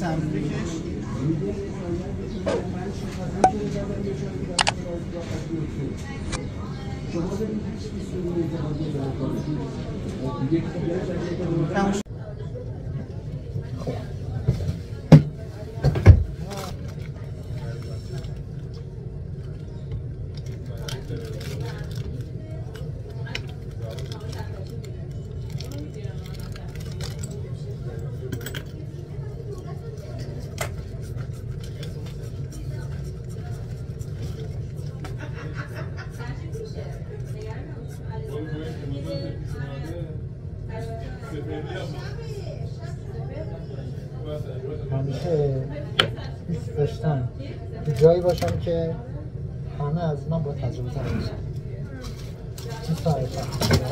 همیشه دوست داشتم تو جایی باشم که همه از من با تجربه تر باشم. چی سایشم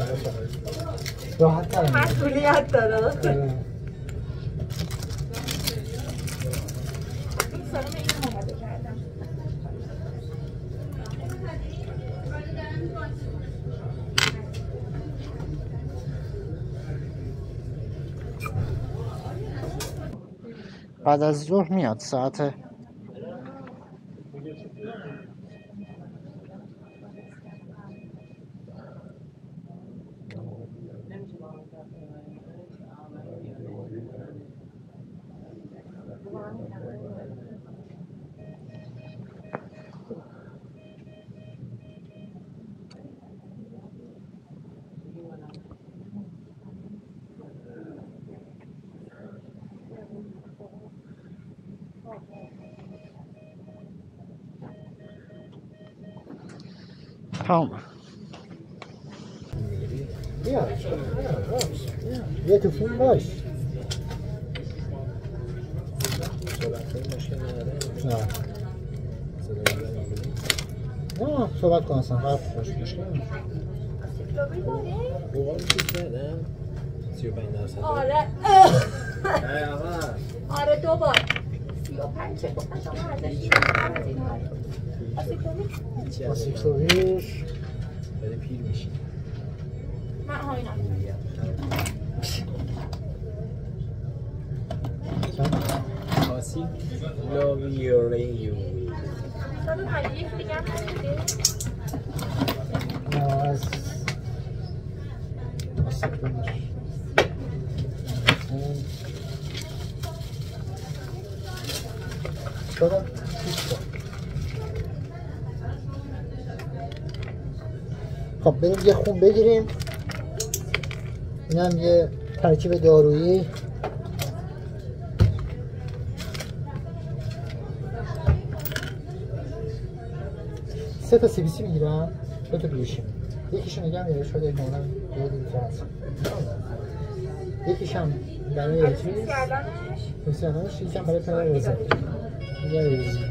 راحت تر مسئولیت داره. بعد از ظهر میاد ساعت تمام. بیا تو فیلم باش. نه صحبت کن اصلا حرف باش مشکل آره دوبار 35 گفتن شما ازش آسیکلوویر بده پیر میشی من هاینا آسیکلوویر سادو هایی یک دیگه هم هسته نه از آسیکلوویر شده؟ خب بریم یه خون بگیریم. اینم یه ترکیب دارویی. سه تا سی بی سی میگیرم، 2 تا بیوشیم. یکیشو نگم یه شده مونم یه دیگه هست. یکیشم برای چیز فیسیالانش، یکیشم برای پدر رزه. یه رزه.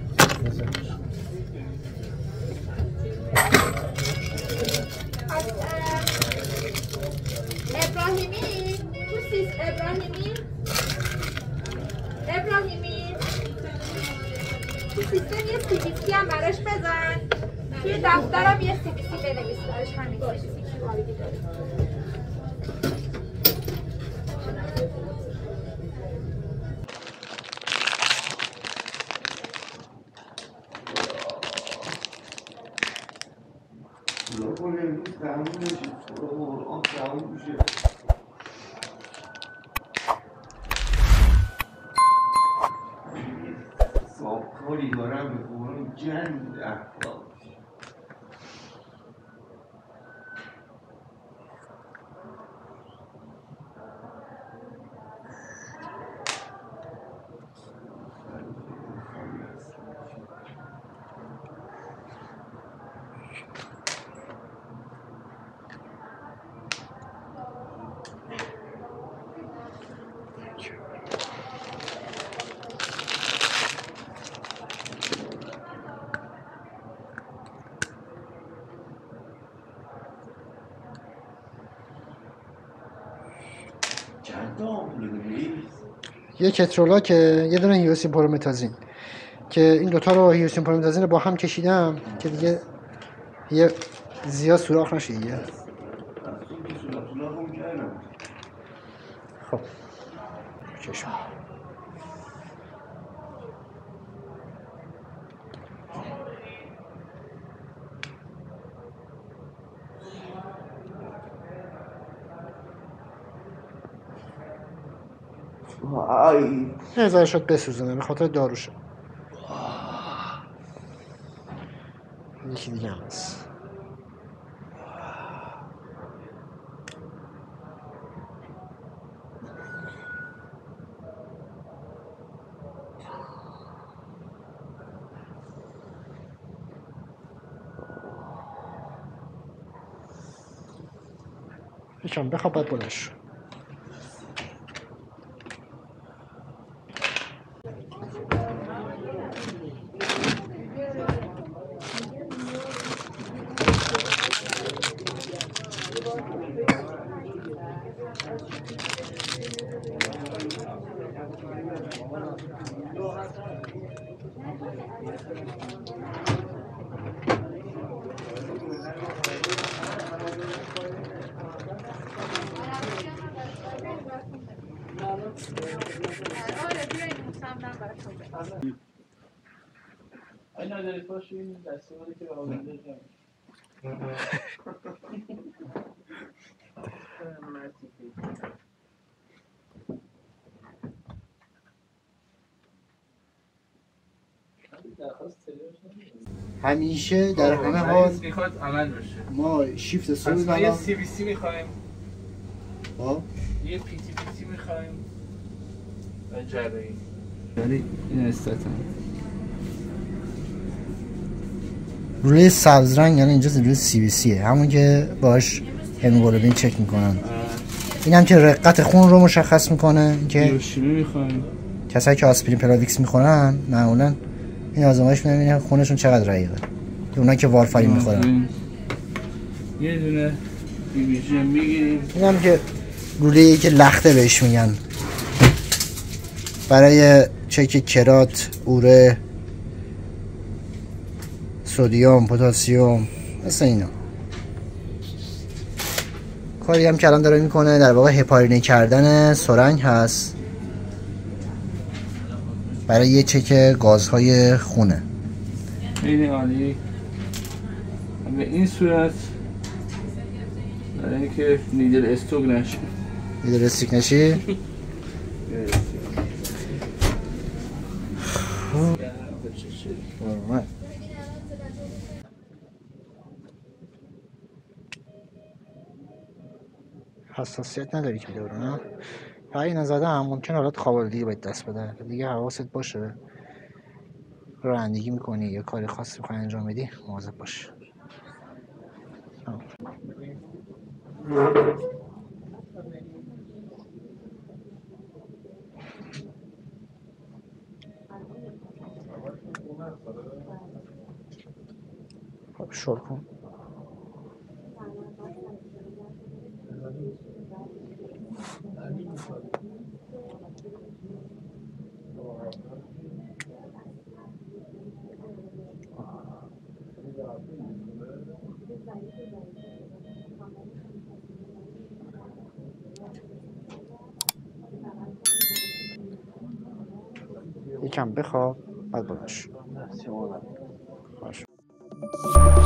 ابراهیمی تو سیستم یه CBC هم براش بزن، توی دفترم یه CBC بنویس براش، همین CBC که مالیدی داره. کاری دارم به قرآن جنگ اخلاق یک اترولا که یه دونه هیوسین پرومتازین که این دوتا رو هیوسین پرومتازین رو با هم کشیدم که دیگه یه زیاد سوراخ نشه دیگه. خب چشم وای نظر شد بسوزنه به خاطر داروشه. یکی دیگه هم هست. یکم بخواب باید بلند شو. این نداری پاش این دسته بوده که به آورده جمعش همیشه در همه حال میخواد عمل بشه. ما شیفت پس صبح ما یه CBC میخوایم، خب یه PT میخوایم و جراحی. ولی این استاتن روی سبز رنگ، یعنی اینجا روی CBC همون که باش هموگلوبین چک میکنن. این هم که رقت خون رو مشخص میکنه. که هیروشیمی میخوایم. کسایی که آسپرین پلاویکس میخورن معمولا این آزمایش میبینه خونشون چقدر رقیقه. که اونایی که وارفارین میخورن یه دونه BBG میگیریم. این هم که لوله‌ای که لخته بهش میگن، برای چک کرات، اوره، سدیم، پتاسیم، مثل اینا. کاری هم که الان داره میکنه در واقع هپارینه کردن سرنگ هست برای یه چک گازهای خونه. خیلی عالی. به این صورت برای اینکه نیدل استوک نشه. نیدل استوک نشی؟ حساسیت نداری که داره نه؟ این نزده هم ممکن حالت خواب دیگه باید دست بده. دیگه حواست باشه رانندگی میکنی یا کاری خاصی میخوای انجام بدی مواظب باش. خب شروع کن. یکم بخواب بعد بلند شو.